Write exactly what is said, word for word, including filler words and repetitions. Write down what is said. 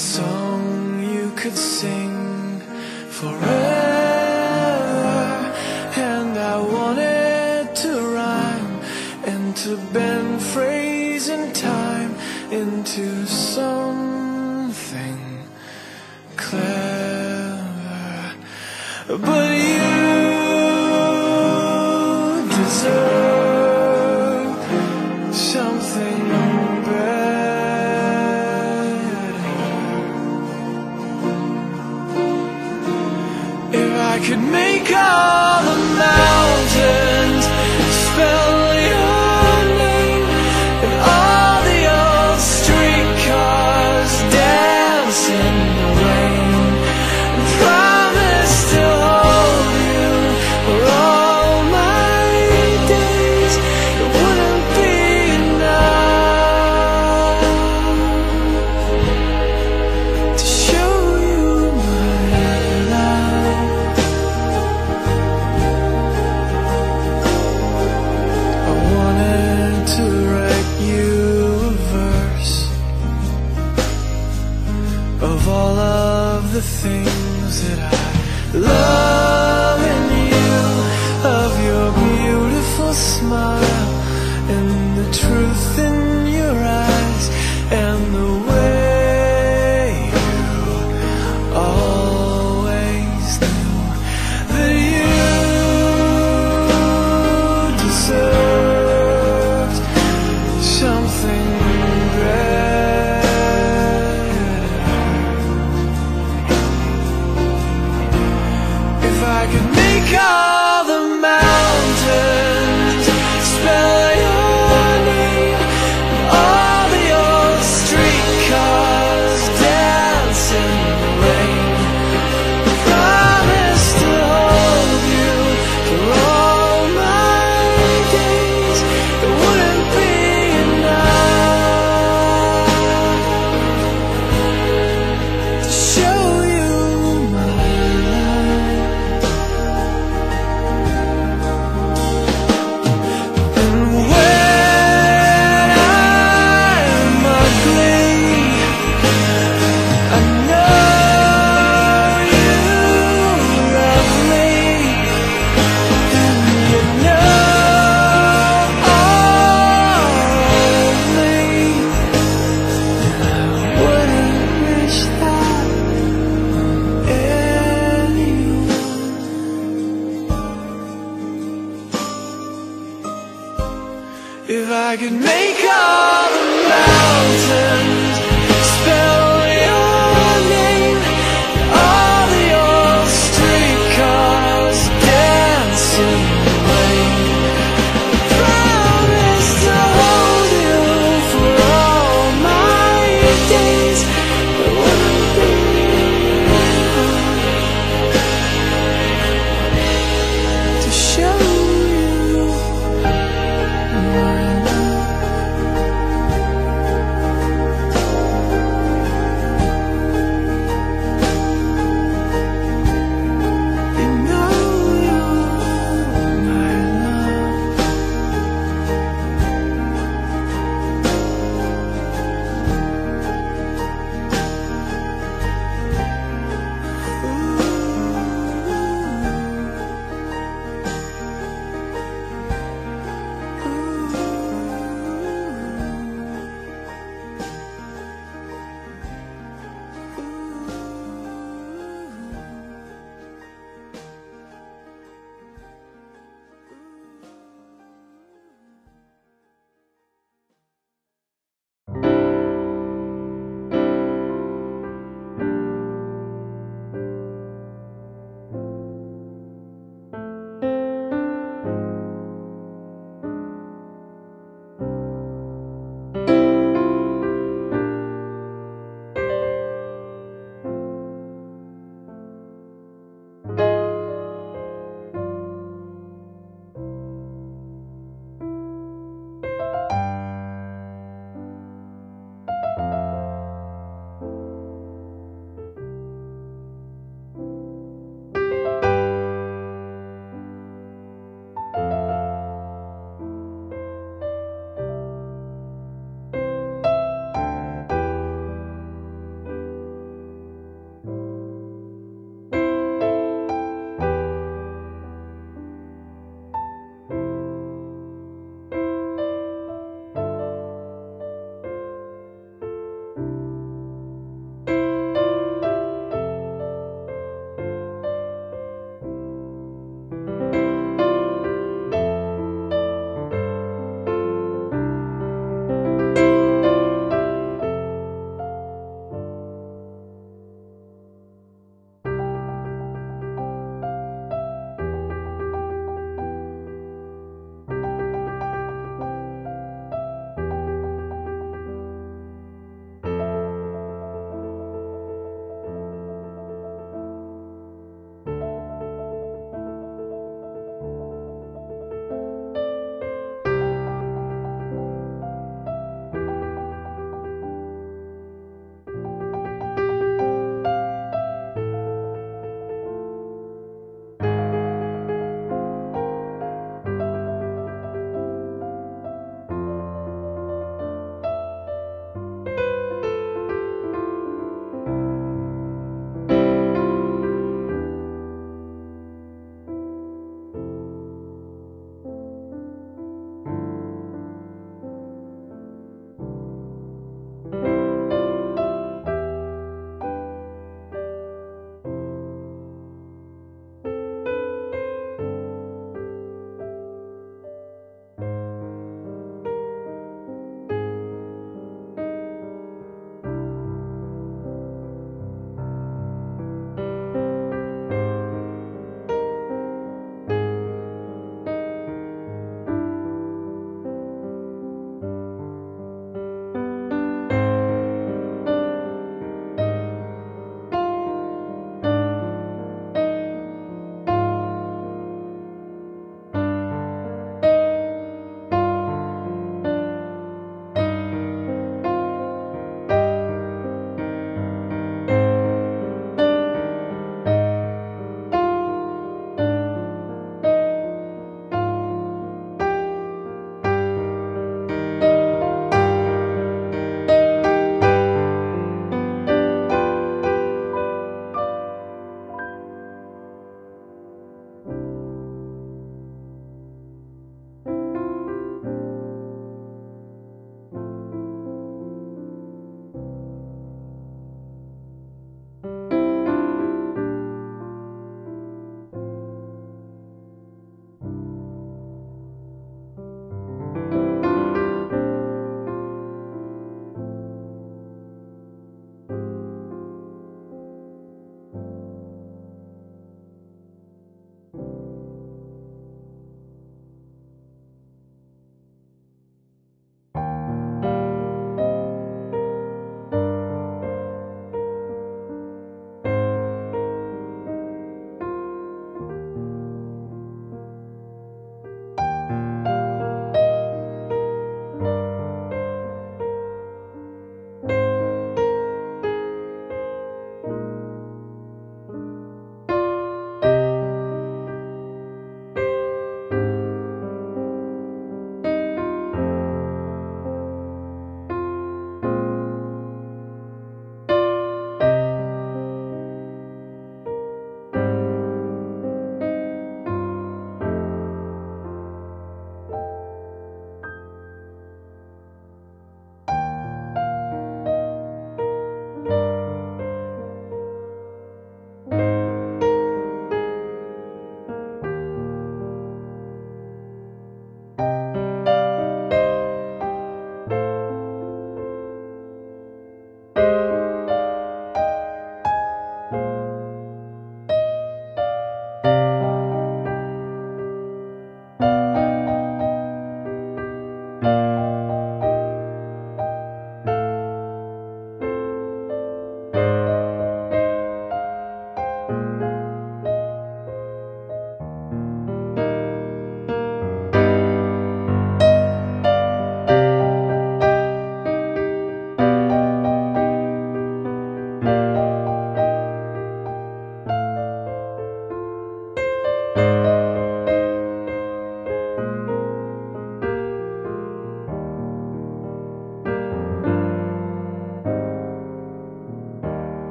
song you could sing forever, and I wanted to rhyme and to bend phrase and time into something clever. But you deserve something I could make all the mountains spell your name, and all the old streetcars dance in the rain, and promise to hold you for all my days. It wouldn't be enough to show you my love. To write you a verse of all of the things that I love in you, of your beautiful smile and the truth in your eyes, and the way you always knew that you deserve something better. If I could make all the mountains spell your name, and all the old streetcars dance in the rain, promise to hold you for all my days, it wouldn't be show you my love. And when I'm ugly, I know you're lovely, and you know all of me. I wouldn't wish that if I could make all the mountains